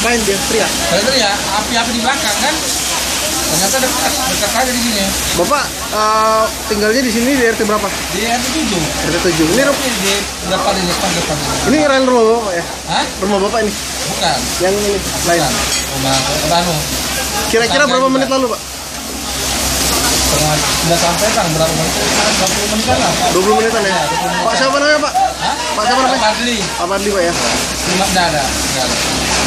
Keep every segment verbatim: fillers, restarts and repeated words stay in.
ngapain dia teriak? Teriak, api-api di belakang kan? Ternyata dekat, dekat aja di sini. Bapak uh, tinggalnya di sini di R T berapa? Di R T tujuh. R T tujuh. Ini rumah di depan ini, depan depan. Ini rel rumah Bapak ya? Hah? Rumah Bapak ini? Bukan. Yang ini lain. Rumah Banu. Kira-kira berapa menit lalu, Pak? Sudah sampai kan berapa menit? dua puluh menitan lah. dua puluh menitan ya? Pak siapa namanya, Pak? Hah? Pak siapa namanya? Pak Fadli. Pak Fadli, Pak ya? Tidak ada. Tidak ada.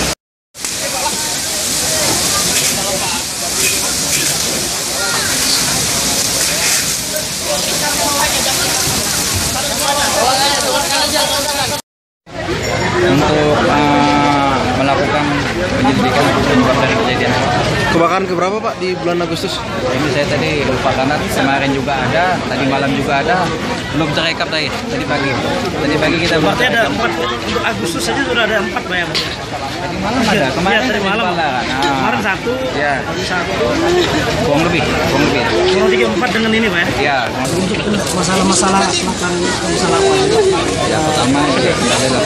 Untuk uh, melakukan penyelidikan penyebab dari kejadian. Kebakaran keberapa, Pak, di bulan Agustus? Ini saya tadi lupa karena kemarin juga ada, tadi malam juga ada, belum terekap tadi, tadi pagi. Tadi pagi kita berarti ada empat, untuk Agustus saja sudah ada empat Pak ya? Tadi malam ada, kemarin ya, tadi malam. Nah, kemarin satu, ya. tadi satu. Kurang lebih, kurang lebih. Kurang tiga empat dengan ini Pak ya? Ya. Untuk masalah-masalah makan masalah apa? Ya, pertama itu ada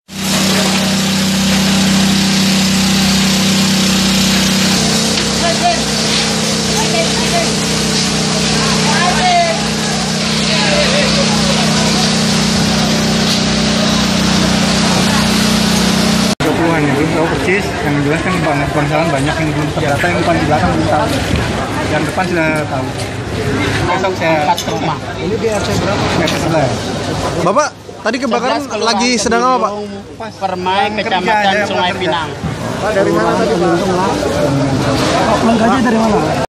puluhan ya, belum tahu persis. Yang jelas kan bangsawan banyak yang belum terdata, yang depan di belakang belum tahu. Yang depan sudah tahu. Besok saya empat rumah. Ini di R T berapa? R T sebelas. Bapak, tadi kebakaran lagi sedang apa, Pak? Permai, Kecamatan Sungai Pinang. Pak, dari mana tadi, Pak? Langkahnya dari mana?